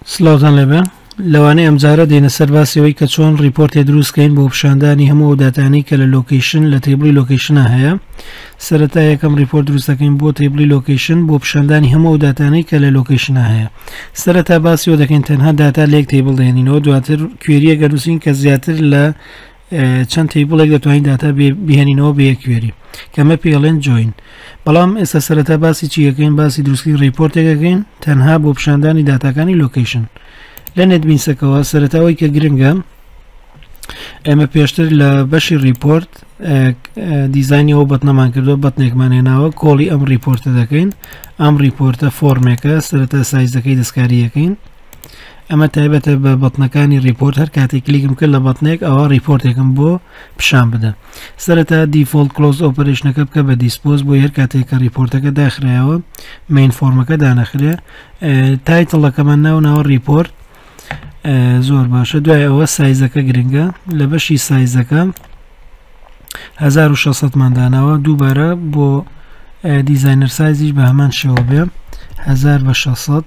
سلاوتان لەبێ لەوانەیە ئەمجارە دێنە سەر باسیەوەی کە چۆن ریپۆرتێ دروستکەین بۆ پیشاندانی هەموو داتانی کە لە لۆکیشن لە تێبڵی لۆکیشنە هەیە. سەرەتا یەکەم ریپۆرت دروستەکەین بۆ تێبڵی لۆکیشن بۆ پیشاندانی هەموو داتانەی کە لە لۆکیشنە هەیە. سەرەتا باسیەوە دەکەین تەنها داتا لێک تێبڵ دێنینەوە، دواتر کوێریە گەنووسین کە زیاتر لە چەند تێبڵێک دەتوانین داتا بهێنینەوە بە یەک کوێری کەمە پێڵێن جوین. بەڵام ئێستا سەرەتا باسی چیەکەین؟ باسی دروستکردنی ریپۆرتێکەکەین تەنها بۆ پیشاندانی داتاکانی لۆکیشن. لە نێتبینسەکەەوە سەرەتاوەی کە گرنگە ئێمە پێشتر لە بەشی ریپۆرت دیزاینیەوە بەتنەمان کردو، بەتنێکمان هێناوە کۆڵی ئەم ریپۆرتە دەکەین. ئەم ریپۆرتە فۆرمێکە سەرەتا سایزەکەی دەستکاریەکەین. ئەمە تایبەتە بە بەتنەکانی ریپۆرت، هەر کاتێک کلیکم کرد لە بەتنێک ئەوە ریپۆرتێکم بۆ پیشان بدە. سەرەتا دیفۆلت کلۆز ئۆپەرێشنەکە بکە بە دیسپۆز بۆ هەر کاتێک کە ریپۆرتەکە داخرایەوە مین فۆرمەکە دانەخرێ. تایتڵەکەمان ناوە ریپۆرت. زۆر باشە. دوای ئەوە سایزەکە گرنگە، لە بەشی سایزەکە 1600 ماداناوە، دووبارە بۆ دیزاینەر سایزیش بە هەمان شێوە بێ 1600.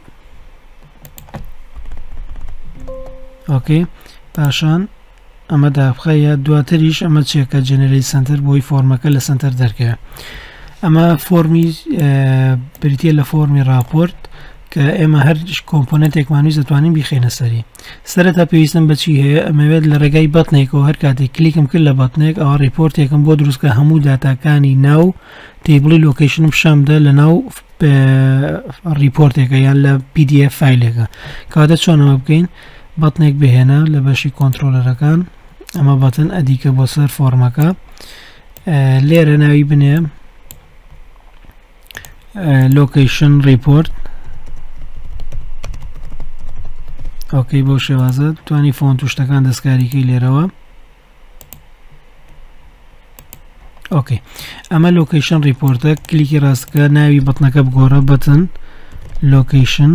ئۆکەی، پاشان ئەمە دابخەیە. دواتریش ئەمە چێکە جێنەرەی سنتەر بۆی فۆرمەکە لە سنتەر دەرکەوە. ئەمە فۆرمی بریتە لە فۆرمی راپۆرت کە ئێمە هەر کۆمپۆننتێکمانویست دەتوانین بیخێنە سەری. سەرەتا پێویستم بەچی هەیە؟ ئەمەوێت لە ڕێگای بەتنێکەوە هەر کاتێک کلیکم کرد لە بەتنێک ئەوە ریپۆرتێکم بۆ دروستکە هەموو داتاکانی ناو تێبڵی لۆکیشنم پیشان بدە لە ناو ریپۆرتێکە یان لە PDF فایلێکە. کاتە چۆنەوە بکەین؟ بەتنێک بهێنە لە بەشی کۆنترۆلەرەکان، ئەمە بەتن ئەدیکە بۆ سەر فۆرمەکە، لێرە ناوی بنێ لۆکیشن ریپۆرت. ئۆکەی، بۆ شێوازە توانی فۆنت و شتەکان دەستکاریکەی لێرەوە. ئۆکەی، ئەمە لۆکیشن ریپۆرتە. کلیکی ڕاستکە ناوی بەتنەکە بگۆڕە، بەتن لۆکیشن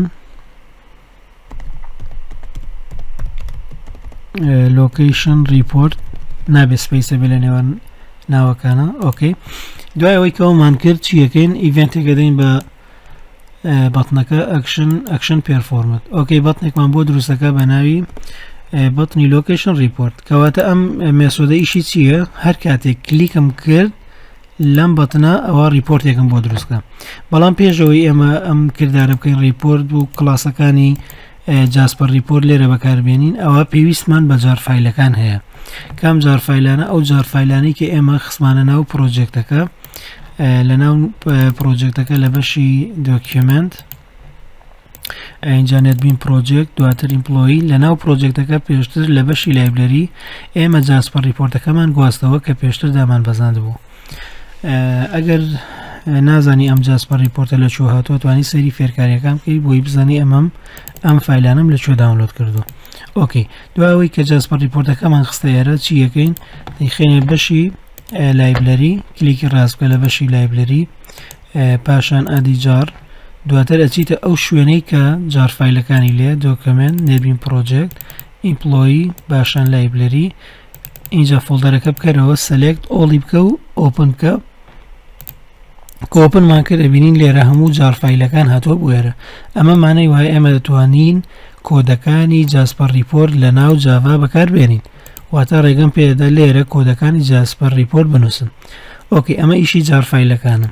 لۆکیشن ریپۆرت، نابێت سپیسە بێ لە نێوان ناوەکانە. ئۆکەی، دوای ئەوەی کەەوەمان کرد چیەکەین؟ ئیڤنتێکە دەین بە بەتنەکە ئەکشن پێرفۆرمت. ئۆکەی، بەتنێکمان بۆ دروستەکە بە ناوی بەتنی لۆکیشن ریپۆرت. کەواتە ئەم مێسۆدە ئیشی چییە؟ هەر کاتێک کلیکم کرد لەم بەتنە ئەوە ریپۆرتێکم بۆ دروستکە. بەڵام پێشەوەی ئێمە ئەم کردارە بکەین ریپۆرت و کلاسەکانی جاسپەر ریپۆرت لێرە بەکاربێنین، ئەوە پێویستمان بە جارفایلەکان هەیە. کام جارفایلانە؟ ئەو جارفایلانی کە ئێمە خسمانە ناو پرۆجێکتەکە، لە ناو پرۆجێکتەکە لە بەشی دۆکیومنت ئینجا نێتبین پرۆجێکت، دواتر ئیمپلۆیی. لە ناو پرۆجێکتەکە پێشتر لە بەشی لایبرەری ئێمە جاسپەر ریپۆرتەکەمان گواستەوە کە پێشتر دامان بەزاند بوو. ئەگەر نازانی ئەم جاسپەر ریپۆرتە لە چۆ هاتووە توانی سەیری فێرکاریەکان بکەی بۆی بزانی ئەم فایلانم لە چۆ داونلۆد کردو. ئۆکەی، دوایەوەی کە جاسپەر ریپۆرتەکەمان خستە ئێرە چی یەکەین؟ دەیخێنێ بەشی لایبرەری، کلیکی ڕاست بکە لە بەشی لایبرەری، پاشان ئەدی جار، دواتر ئەچیتە ئەو شوێنەی کە جارفایلەکانی لێ دۆکمنت نێتبین پرۆجێکت ئیمپلۆیی، باشان لایبرەری. اینجا فۆلدەرەکە بکەرەوە سەلێکت ئۆڵی بکە و ئۆپن بکە. کۆپنمان کرد ئەبینین لێرە هەموو جارفایلەکان هاتووە بوێرە. ئەمە مانای وایە ئێمە دەتوانین کۆدەکانی جاسپەر ریپۆرت لە ناو جاوا بەکاربێنین، واتە ڕێگەم پێدە لێرە کۆدەکانی جاسپەر ریپۆرت بنووسن. ئۆکەی، ئەمە ئیشی جارفایلەکانە.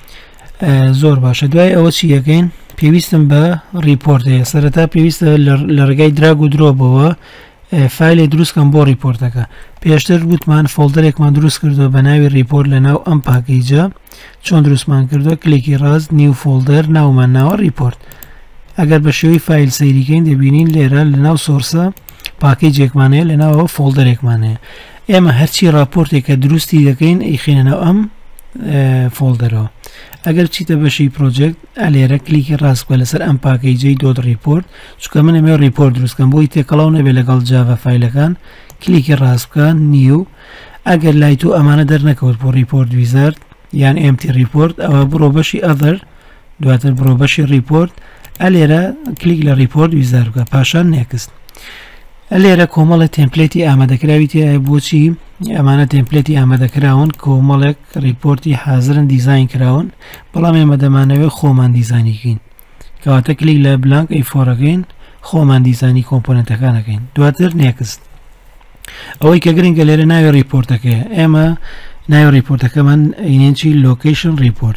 زۆر باشە. دوای ئەوە چی یەکەین؟ پێویستم بە ریپۆرت هەیە. سەرەتا پێویستە لە ڕێگای دراگ و درۆبەوە فایلێ دروستکەم بۆ ریپۆرتەکە. پێشتر گوتمان فۆلدەرێکمان دروست کردو بە ناوی ریپۆرت لە ناو ئەم پاکیجە. چۆن دروستمان کردووە؟ کلیکی ڕاست، نیو فۆلدەر، ناومان ناوە ریپۆرت. ئەگەر بە شێوەی فایل سەیریکەین دەبینین لێرە لە ناو سۆرسە پاکیجێکمانەیە، لە ناوەوە فۆلدەرێکمانەیە. ئێمە هەرچی راپۆرتێک کە دروستی دەکەین ئەیخێنەوە ئەم فۆلدەرەوە. ئەگەر چیتە بەشی پرۆجێکت لێرە کلیکی ڕاست بکە لەسەر ئەم پاکیجەی دۆت ریپۆرت، چونکە من ئەمێ ریپۆرت دروستکەم بۆی تێکەڵاو نەبێت لەگەڵ جاڤا فایلەکان. کلیکی ڕاست بکە نیو. ئەگەر لای تۆ ئەمانە دەرنەکەوت بۆ ریپۆرت ویزارد یان ئێمتی ریپۆرت، ئەوە بڕۆ بەشی ئەدەر، دواتر بڕۆ بەشی ریپۆرت، لێرە کلیک لە ریپۆرت ویزار بکە، پاشان نێکست. لێرە کۆمەڵە تێمپلێتی ئامادەکراوی تێایە. بۆچی؟ ئەمانە تێمپلێتی ئامادەکراون، کۆمەڵێک ریپۆرتی حازرن دیزاین کراون، بەڵام ئێمە دەمانەوێت خۆمان دیزاینیکەین. کەواتە کلیک لە بلانک ئەیفۆرەکەین خۆمان دیزانی کۆمپۆننتەکانەکەین. دواتر نێکست ئەوەی کە گرنگە لێرە ناوی ریپۆرتەکەیە. ئێمە ناوی ریپۆرتەکەمان ئینێنچی لۆکیشن ریپۆرت.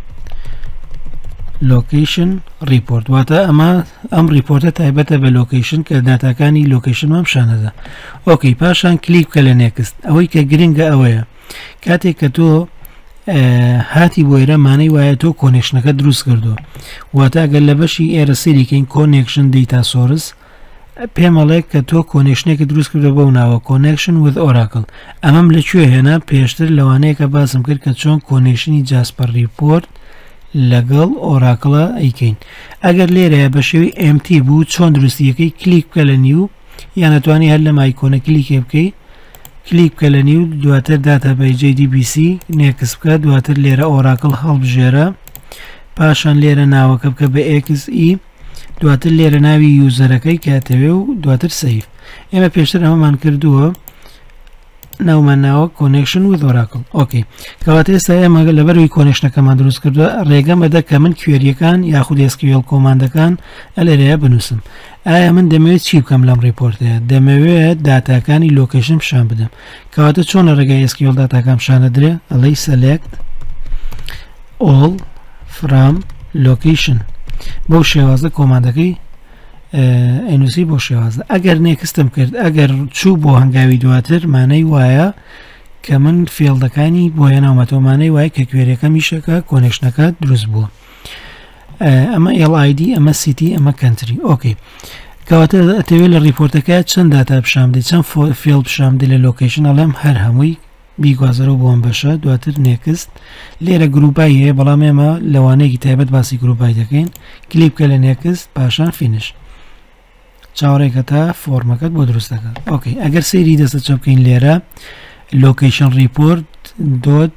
لۆکیشن ریپۆرت واتە ئەم ریپۆرتە تایبەتە بە لۆکیشن کە داتاکانی لۆکیشنمان پیشانەدا. ئۆکەی پاشان کلیک بکە لە نێکست. ئەوەی کە گرنگە ئەوەیە کاتێک کە تۆ هاتی بۆ ئێرە مانەی وایە تۆ کۆنێکشنەکە دروست کردو واتە ئەگەر لە بەشی ئێرە سەریکەین کۆنێکشن دیتا سۆرس پێمەڵێک کە تۆ کۆنێکشنێکی دروست کردو بەو ناوە کۆنێکشن with Oracle. ئەمەم لەکوێ هێنا پێشتر لەوانەیە کە باسم کرد کە چۆن کۆنێکشنی جاسپەر ریپۆرت لەگەڵ ئۆراکڵە ئەیکەین. ئەگەر لێرەیە بە شێوی MT بوو چۆن دروستیەکەی کلیک بکە لە نیو یان ئەتوانی هەر لە مایکۆنە کلیکێ بکەی کلیک بکە لە نیو دواتر داتا بە JDBC نێکس بکە دواتر لێرە ئۆراکڵ هەڵبژێرە پاشان لێرە ناوەکە بکە بە XE دواتر لێرە ناوی یوزەرەکەی کاتەوێ و دواتر سیف. ئێمە پێشتر ئەمەمان کردووە ناومان ناوە کۆنێکشن with Oracle. ئۆکەی کەواتە ئێستا ئێمە لەبەروی کۆنێکشنەکەمان دروست کردووە ڕێگەم ئەدە کە من کوێریەکان یاخود SQL کۆماندەکان لێرەیە بنووسم. ئایا من دەمەوێت چی بکەم لەم ریپۆرتەیە؟ دەمەوێت داتاکانی لۆکیشن پیشان بدەم. کەواتە چۆن لە ڕێگای SQL داتاکان پیشانەدرێ ئەڵێی select all from location بەو شێوازە کۆماندەکەی ئەنووسی بۆ شێوازە. ئەگەر نێکستم کرد ئەگەر چوو بۆ هەنگاوی دواتر مانەی وایە کە من فێڵدەکانی بۆ هێناومەتەوەمانەی وایە کە کوێریەکە میشەکە کۆنێکشنەکە دروست بووە. ئەمە LID ئەمە سیتی ئەمە کەنتری. ئۆکەی کەواتە ئەتەوێت لە ریپۆرتەکە چەند داتا پیشان بدەیت چەند فێڵ پیشان بدەیت لە لۆکیشن ئەڵێم هەر هەمووی بیگوازەرەوە بۆم بەشە دواتر نێکست لێرە گروپای هەیە بەڵام ئێمە لەوانەیەکی تایبەت باسی گروپای دەکەین کلیک بکە لە نێکست پاشان فینش چاوەڕێکە تا فۆرمەکەت بۆ دروستەکە. ئۆکەی ئەگەر سەیری دەستە چۆ بکەین لێرە لۆکیشن ریپۆرت دۆت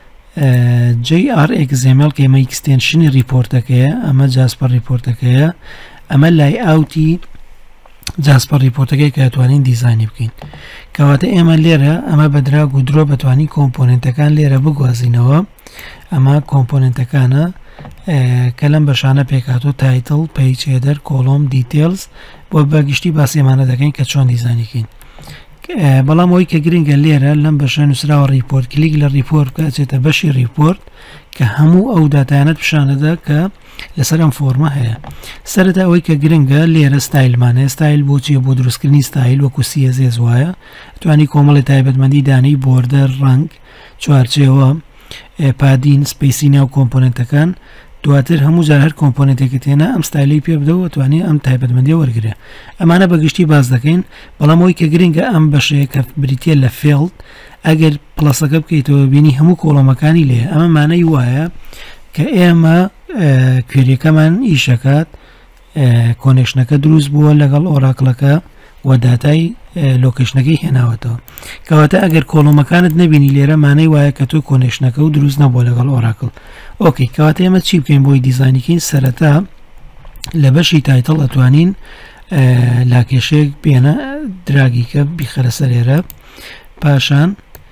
JRXML کە ئێمە ئیکستێنشنی ریپۆرتەکەیە ئەمە جاسپەر ریپۆرتەکەیە ئەمە لای ئاوتی جاسپەر ریپۆرتەکەی کە دەتوانین دیزانی بکەین. کەواتە ئێمە لێرە ئەمە بەدرا گودرۆ بەتوانی کۆمپۆننتەکان لێرە بگوازینەوە. ئەمە کۆمپۆننتەکانە کە لەم بەشانە پێکاتۆ تایتڵ پیج هێدەر کۆلۆم دیتیلز بۆ بەگشتی باسیێمانە دەکەین کە چۆن دیزانیکەین. بەڵام ئەوەی کە گرنگە لێرە لەم بەشە نووسراوە ریپۆرت کلیک لە ریپۆرت بکاتێتە بەشی ریپۆرت کە هەموو ئەو داتایانەت پیشانەدا کە لەسەر ئەم فۆرمە هەیە. سەرەتا ئەوەی کە گرنگە لێرە ستایلمانە ستایل بۆچیە بۆ دروستکردنی ستایل وەکو CSS وایە توانی کۆمەڵی تایبەتمەندی دانەی بۆردەر ڕنگ چوارچێوە پادین سپیسی ناو کۆمپۆننتەکان دواتر هەموو جار هەر کۆمپۆننتێکت هێنا ئەم ستایلی پێ بدەوە توانی ئەم تایبەتمەندی وەرگرێ. ئەمانە بەگشتی باز دەکەین بەڵام ئەوەی کە گرنگە ئەم بەشەیە کە بریتە لە فێڵد ئەگەر پلەسەکە بکەیتەوە بینی هەموو کۆڵەمەکانی لێ ئەمە مانەی وایە کە ئێمە کوێریەکەمان ئیشەکات کۆنێکشنەکە دروست بووە لەگەڵ ئۆراکڵەکە و داتای لۆکیشنەکەی هێناوەتەوە. کەواتە ئەگەر کۆڵۆمەکانت نبینی لێرە مانەی وایە کە تۆ کۆنێکشنەکە و دروست نەبووە لەگەڵ ئۆراکڵ. ئۆکەی کەواتە ئێمە چی بکەین بۆی دیزانیکەین سەرەتا لە بەشی تایتڵ ئەتوانین لاکێشەیەک بێنە دراگیکە بیخەرە سەرێرە پاشان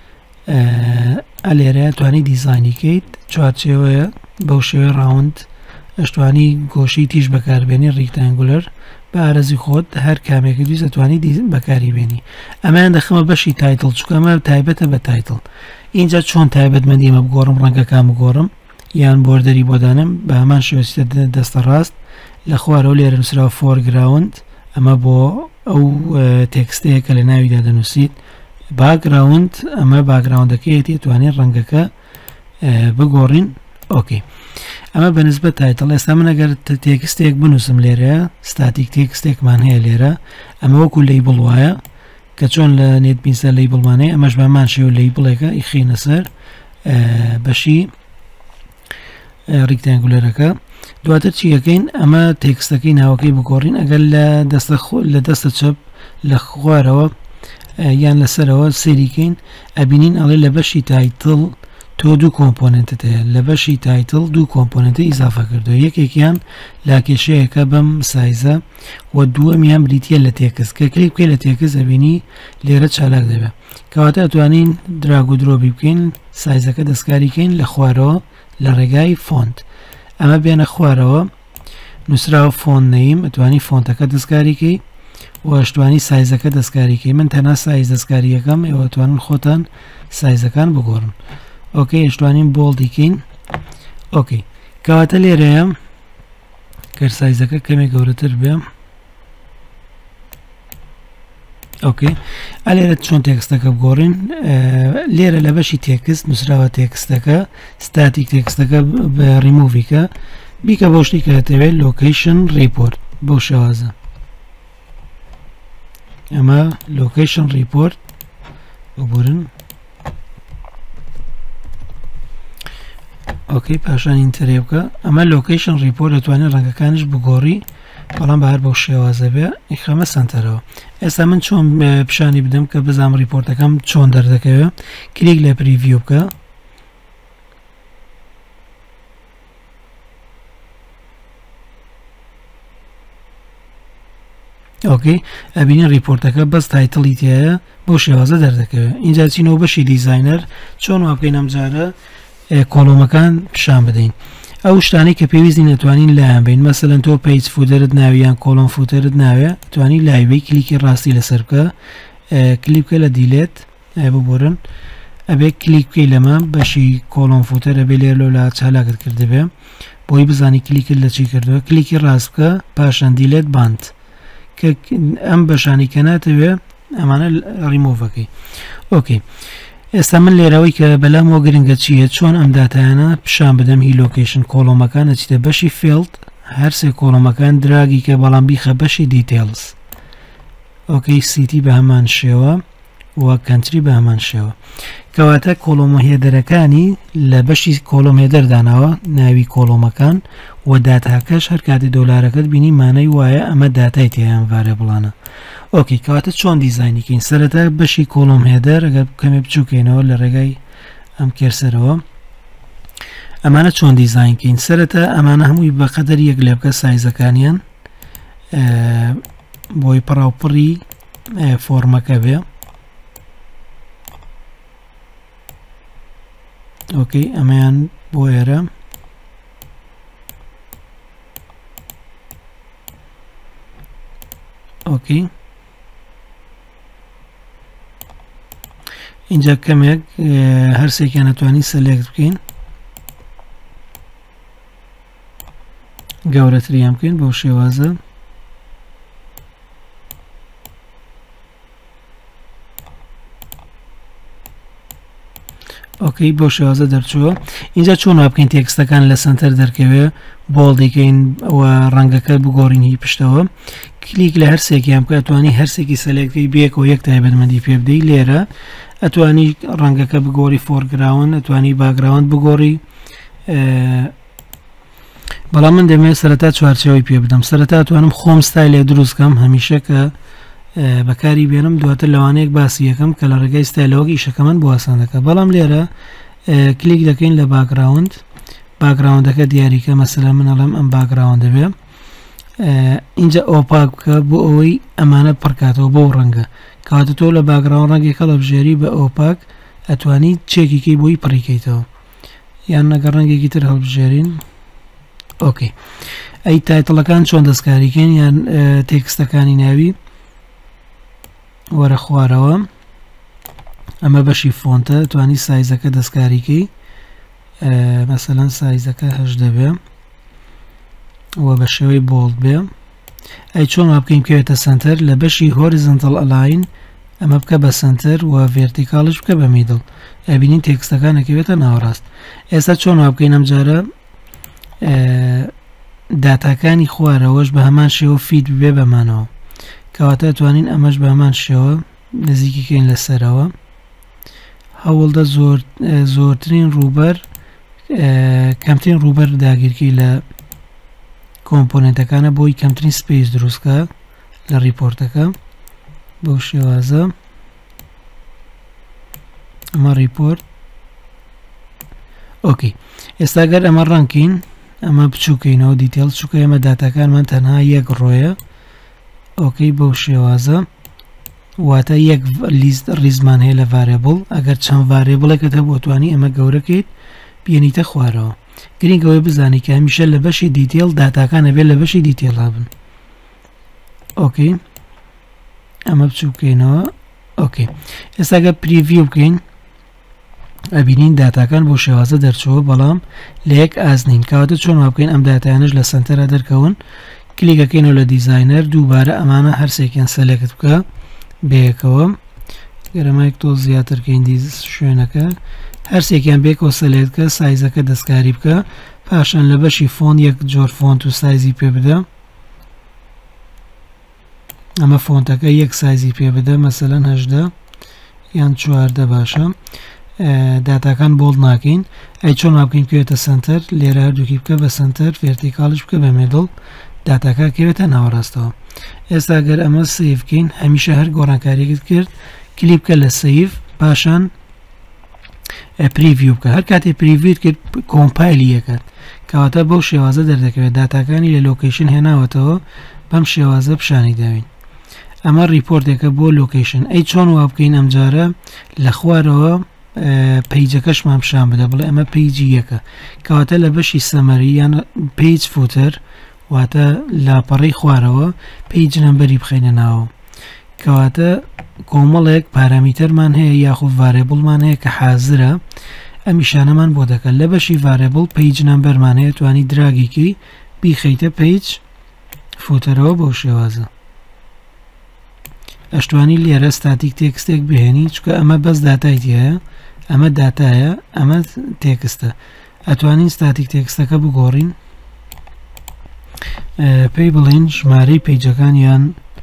ئەلێرە توانی دیزانیکەیت چوارچێوەیە بەو شێوەیە ڕاوند ئەشتوانی گۆشەی تیژ بەکاربێنی ڕیکتانگولەر بە ئارەزی خۆت هەر کامێکی دوی دەتوانی بەکاری بێنی. ئەمان دەخەمە بەشی تایتڵ چکەمە تایبەتە بە تایتڵ. اینجا چۆن تایبەتمەندیمە بگۆڕم ڕەنگەکان بگۆڕم یان بۆردەری بۆدانم بە هەمان شێوەستە دەستە ڕاست لە خوارەوە لێرە نووسراوە فۆرگراوند ئەمە بۆ ئەو تێکستەیە کە لە ناویدا دەنووسیت باگراوند ئەمە باگراوندەکەیەتی توانێت ڕەنگەکە بگۆڕین. ئۆکەی ئەمە بەنسبەت تایتڵ. ئێستا من ئەگەر تێکستێک بنووسم لێرە ستاتیک تێکستێکمان هەیە لێرە ئەمە وەکو لیبڵ وایە کە چۆن لە نێت بینسە لیبڵمانەیە ئەمەش بەمان شێوە لیبڵێکە ئیخینە سەر بەشی ڕیکتانگولەرەکە دواتر چیەکەین ئەمە تێکستەکەی ناوەکەی بگۆڕین ئەگەر لە دەستە چەپ لە خوارەوە یان لەسەرەوە سێریکەین ئەبینین ئەڵێ لە بەشی تایتڵ تۆ دوو کۆمپۆننتت هەیە لە بەشی تایتڵ دوو کۆمپۆننتە ئیزافە کردو یەکێکیان لاکێشەیەەکە بەم سایزە و دووەمیان بریتە لە تێکست کە کلیک بکەی لە تێکست ئەبینی لێرە چالاک دەبێت کەواتە ئەتوانین دراگ و درۆبی بکەین سایزەکە دەستکاریکەین لە خوارەوە لە ڕێگای فۆنت ئەمە بێنە خوارەوە نووسراوە فۆن نەیم ئەتوانی فۆنتەکە دەستکاریکەی وەشتوانی سایزەکە دەستکاریکەی من تەنها سایز دەستکاریەکەم ئێوەتوانن خۆتان سایزەکان بگۆڕن ئۆکەی ئەشتوانین بۆڵدیکەین ئۆکەی کەواتە لێرەیە کەر سایزەکە کەمێک گەورەتر بێ ئۆکەی ئەلێرە چۆن تێکستەکە بگۆڕین لێرە لە بەشی تێکست نووسراوە تێکستەکە ستاتیک تێکستەکە بە ڕیموڤیکە بیکە بۆ شتی کە دەتەوێت لۆکیشن ریپۆرت بۆ شێوازە ئەمە لۆکیشن ریپۆرت ببورن ئۆکەی پاشان ئینتەرێ بکە ئەمە لۆکیشن ریپۆرت دەتوانێت ڕەنگەکانش بگۆڕی بەڵام بەهار بەو شێوازە بێ ئیخەمە سنتەرەوە ئێستا من چۆن پیشانی بدەم کە بزانم ریپۆرتەکەم چۆن دەردەکەوێت کلیک لە پریڤیو بکە ئۆکەی ئەبینی ریپۆرتەکە بەس تایتڵی تایە بۆ شێوازە دەردەکەوێت اینجا چینەوە بەشی دیزاینەر چۆن وا بکەین ئەم جارە کۆلۆمەکان پیشان بدەین ئەو شتانی کە پێویستی نەتوانین لایەن بین مەسەلەن تۆ پیج فودەرت ناویان کۆلۆم فوتەرت ناوێ توانی لایبەی کلیکی ڕاستی لەسەر بکە کلیک بکە لە دیلێت ببورن ئەبێ کلیک بکەی لەمە بەشی کۆلۆم فوتەر ئەبێ لێر لەولا چالاکت کردبێ بۆی بزانی کلیکت لە چی کردووە کلیکی ڕاست بکە پاشان دیلێت باند کە ئەم بەشانی کە ناتەوێ ئەمانە ڕیمۆڤەکەی ئۆکەی ئێستا من لێرەوەی کە بەلامەوە گرنگە چییە چۆن ئەم داتایانە پیشان بدەم هی لۆکیشن کۆلۆمەکانە چیتە بەشی فیلد هەر سێ کۆلۆمەکان دراگی کە بەڵام بیخە بەشی دیتیلز ئۆکەی سیتی بە هەمان شێوە وە کەنتری بە هەمان شێوە کەواتە کۆلۆمە هێدەرەکانی لە بەشی کۆلۆم هێدەرداناوە ناوی کۆلۆمەکان و داتاکەش هەر کاتی دۆلارەکەت بینی مانەی وایە ئەمە داتای تیان ڤارێبڵانە ئۆکەی کەواتە چۆن دیزاینیکەین سەرەتا بەشی کۆلۆم هێدەر ئەگەر کەمێ بچووکەینەوە لە ڕێگای ئەم کێرسەرەوە ئەمانە چۆن دیزاینکەین سەرەتا ئەمانە هەمووی بەقەدەر یەک لێ بکە سایزەکانیان بۆی پڕاوپڕی فۆرمەکە بێ ئۆکەی ئەمەیان بۆ ئێرە ئۆکەی اینجا کەمێک هەرسێکیان نەتوانی سەلێکت بکەین گەورەتریان بکەین بەو شێوازە ئۆکەی بۆ شێوازە دەرچووە اینجا چۆن وا بکەین تێکستەکان لە سنتەر دەرکەوێ بۆڵ دەکەین و ڕەنگەکە بگۆڕین هی پشتەوە کلیک لە هەرسێکیان بکە ئەتوانی هەرسێکی سەلێکەکەی بێکەوە یەک تایبەتمەندی پێ بدەی لێرە ئەتوانی ڕەنگەکە بگۆڕی فۆرگراون ئەتوانی باگراوند بگۆڕی بەڵام من دەمێت سەرەتا چوارچەوەی پێ بدەم سەرەتا ئەتوانم خۆم ستایلێ دروستکەم هەمیشە کە بەکاری بێنم دواتر لەوانەیەک باسی یەکەم کە لە ڕێگەی ستایلەوەی ئیشەکەمان بۆ ئاسان دەکە بەڵام لێرە کلیک دەکەین لە باگراوند باگراوندەکە دیاریکە مەسەلەن من ئەڵێم ئەم باگراوندە بێ اینجا ئۆپاک بکە بۆ ئەوەی ئەمانە پڕکاتەوە بۆ ڕەنگە کاتە تۆ لە باگراوند ڕەنگێک هەڵەبژێری بە ئۆپاک ئەتوانی چێکیکەی بۆی پڕیکەیتەوە یان نەگە ڕەنگێکی تر هەڵبژێرین ئۆکەی ئەی تایتڵەکان چۆن دەستکاریکەین یان تێکستەکانی ناوی وەرە خوارەوە ئەمە بەشی فۆنتە توانی سایزەکە دەستکاریکەی مەسەلەن سایزەکە 18 بێ و بە شێوەی بۆڵد بێ ئەی چۆن وا بکەین کەوێتە سنتەر لە بەشی هۆریزۆنتەڵ ئەلاین ئەمە بکە بە سنتەر و ڤێرتیکاڵش بکە بە میدڵ ئەبینین تێکستەکانەکەوێتە ناوەڕاست ئێستا چۆن وا بکەین ئەم جارە داتاکانی خوارەوەش بە هەمان شێوە فید بێ بەمانەوە کەواتە توانین ئەمەش بە هەمان شێوە نزیکیکەین لەسەرەوە هەوڵدە زۆرترین ڕووبەر کەمترین ڕووبەر داگیرکی لە کۆمپۆننتەکانە بۆی کەمترین سپیس دروستکە لە ریپۆرتەکە بەو شێوازە ئەمە ریپۆرت ئۆکەی ئێستا گەر ئەمە ڕەنکین ئەمە بچووکەینەوە دیتێڵ چووکە ئێمە داتاکانمان تەنها یەک ڕۆیە ئۆکەی بەو شێوازە واتە یەک لیست ڕیزمان هەیە لە ڤارێبڵ ئەگەر چەند ڤارێبڵێکت هەبوو توانی ئەمە گەورەکەیت بێنیتە خوارەوە گرینگەوەی بزانی کە هەمیشە لە بەشی دیتیل داتاکانە بێت لە بەشی دیتیل هابن. ئۆکەی ئەمە بچوو بکەینەوە. ئۆکەی ئێستا گە پریڤیو بکەین ئەبینین داتاکان بۆ شێوازە دەرچەوە بەڵام لە یەک ئازنین. کەواتە چۆن وا بکەین ئەم داتایانش لە سنتەرە دەرکەون کلیکەکەینەوە لە دیزاینەر دووبارە ئەمانە هەرسێکیان سەلێکت بکە بەیەکەوە گەرەمایك تۆ زیاترکەین شوێنەکە هەرسێکیان بێکەوە سەلێککە سایزەکە دەستکاری بکە پاشان لە بەشی فۆن یەک جۆر فۆنت و سایزی پێ بدە. ئەمە فۆنتەکە یەک سایزی پێ بدە مەسەلەن 18 یان 14 باشە. داتاکان بۆڵ ناکەین ئەی چۆن وا بکەین کوێتە سنتەر لێرە هەردووکی بکە بە سنتەر ڤێرتیکاڵش بکە بە مێدڵ داتاکە کەوێتە ناوەڕاستەوە. ئێستا گەر ئەمە سیڤ بکەین هەمیشە هەر گۆڕانکاریەکت کرد کلیک بکە لە سیڤ پاشان پریڤیو بکە هەر کاتێ پریڤیو کرد کۆمپایلی یەکات کەواتە بەو شێوازە دەردەکەوێت داتاکانی لە لۆکیشن هێناوەتەوە بەم شێوازە پیشانی داوین. ئەمە ریپۆرتێکە بۆ لۆکیشن ئەی چۆن وا بکەین ئەم جارە لە خوارەوە پیجەکەشمان پیشان بدە بڵێ ئەمە پیجی یەکە کەواتە لە بەشی سەمەری یان پیج فوتەر واتە لاپەڕەی خوارەوە پیج نەمبەری بخەینە ناوە کەواتە کۆمەڵێک پارامترمان هەیە یاخود ڤارێبڵمان هەیە کە حازرە ئەم نیشانەمان بۆ دەکەن لە بەشی ڤارێبڵ پیج نەمبەرمان هەیە توانی دراگێکی بیخەیتە پیج فوتەرەوە بەو شێوازە. ئەشتوانی لێرە ستاتیک تێکستێک بهێنی چکە ئەمە بەس داتایتی هەیە ئەمە داتایە ئەمە تێکستە ئەتوانین ستاتیک تێکستەکە بگۆڕین پێی بڵین ژمارەی پیجەکان یان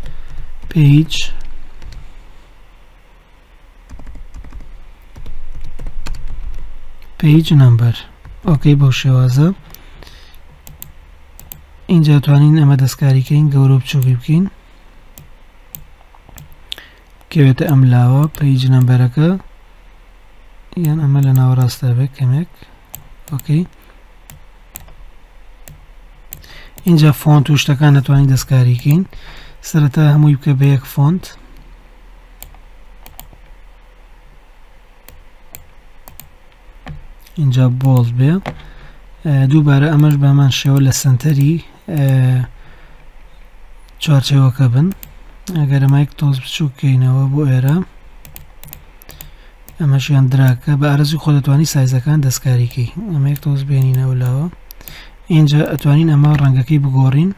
پیج نمبر. ئۆکەی بەو شێوازە اینجا توانین ئەمە دەستکاریکەین گەورە بچووکی بکەین کەوێتە ئەم لاوە پیج نمبەرەکە یان ئەمە لە ناوەڕاستە بێت کەمێک. ئۆکەی اینجا فۆنت و شتەکان نەتوانین دەستکاریکەین سەرەتا هەمووی بکە بە یەک فۆنت اینجا بۆڵ بێ دووبارە ئەمەش بەمان شێوە لە سنتەری چوارچێوەکە بن ئەگەر ئەمایک تۆز بچوو بکەینەوە بۆ ئێرە ئەمەشیان دراکە بە ئارەزوی خۆ دەتوانی سایزەکان دەستکاریکەی ئەمەیەک تۆز بێنینەوە لاوە اینجا ئەتوانین ئەمە ڕەنگەکەی بگۆڕین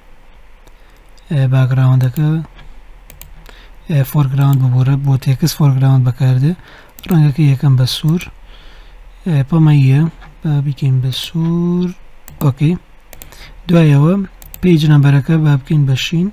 باگراوندەکە فۆرگراوند ببوورە بۆ تێکس فۆرگراوند بەکاردێ ڕەنگەکە یەکەم بە سوور پەمەیە بکەین بە سوور. ئۆکەی دوایەوە پیج نمبەرەکە با بکەین بە شین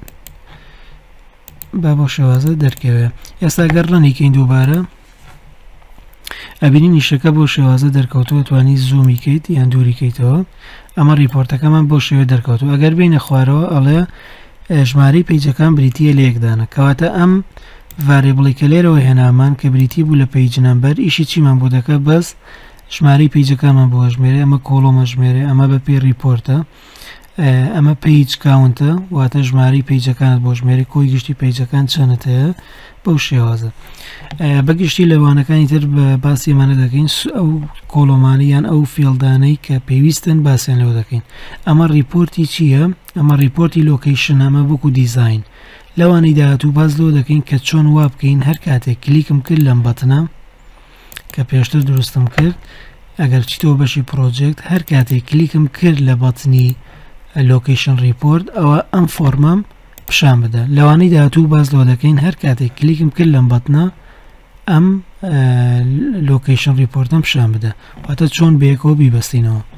با بۆ شێوازە دەرکەوێ. ئێستا گەر ڕەنیکەین دووبارە ئەبینی نیشەکە بۆ شێوازە دەرکەوتووە توانی زوومیکەیت یان دووریکەیتەوە ئەمە ریپۆرتەکەمان بۆ شێوە دەرکەوتووە ئەگەر بینە خوارەوە ئەڵێ ژمارەی پیجەکان بریتیە لە یەکدانە کەواتە ئەم ڤارێبڵی کە لێرەوە هێنامان کە بریتی بوو لە پیج نمبەر ئیشی چیمان بۆ دەکە بەس ژمارەی پیجەکانمان بۆ ژمێرە ئەمە کۆڵۆمە ژمێرە ئەمە بە پێ ریپۆرتە ئەمە پیج کاونتە واتە ژمارەی پیجەکانت بۆ ژمێری کۆی گشتی پیجەکان چەندت هەیە بەو شێوازە. بەگشتی لەوانەکانی تر بە باسی ئەمانە دەکەین ئەو کۆڵۆمانی یان ئەو فێڵدانەی کە پێویستن باسییان لەوە دەکەین. ئەمە ریپۆرتی چییە؟ ئەمە ریپۆرتی لۆکیشن ئەمە بۆکو دیزاین لەوانی داهاتوو باز لەوە دەکەین کە چۆن وا بکەین هەر کاتێک کلیکم کرد لەم بەتنە کە پێشتر دروستم کرد ئەگەر چیتەوە بەشی پرۆجێکت هەر کاتێک کلیکم کرد لە بەتنی لۆکیشن ریپۆرت ئەوە ئەم فۆرمەم پیشان بدە لەوانەی داهاتوو باز لەوە دەکەین هەر کاتێک کلیکم کرد لەم بەتنە ئەم لۆکیشن ریپۆرتم پیشان بدە واتە چۆن بەیەکەوە بیبەستینەوە.